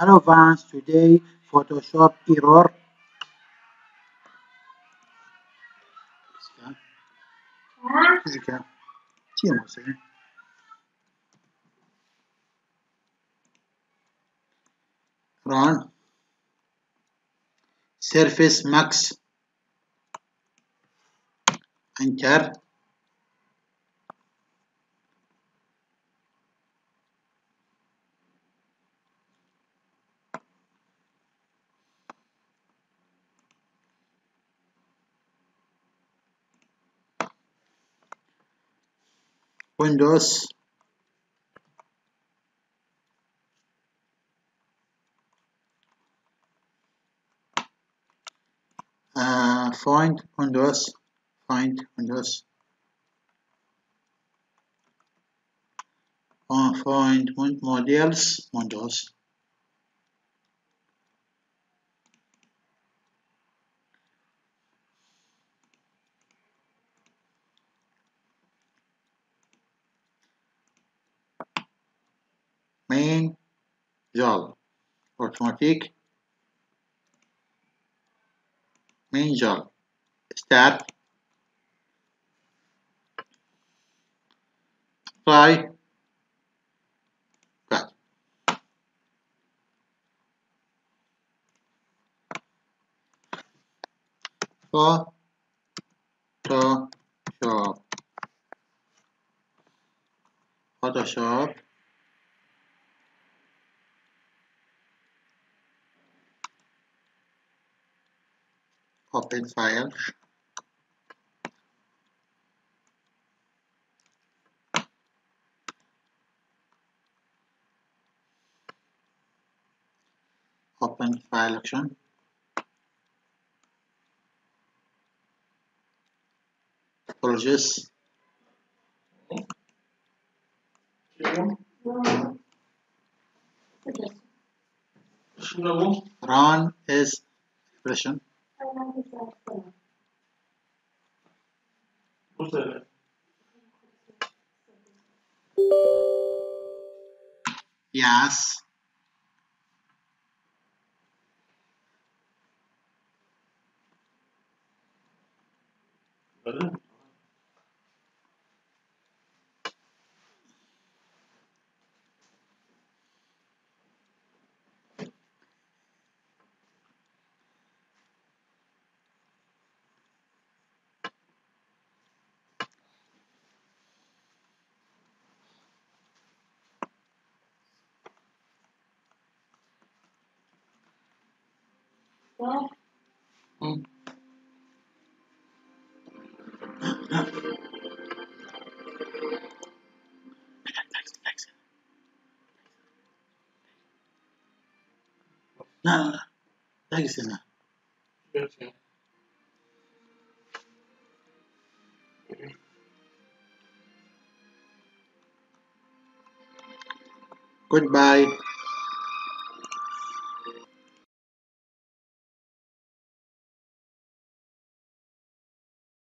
Hello Vance, today Photoshop error run surface max enter Windows find Windows find Windows find models Windows main job automatic main job start apply cut Photoshop Photoshop open file open file action apologies run is expression yes no thanks goodbye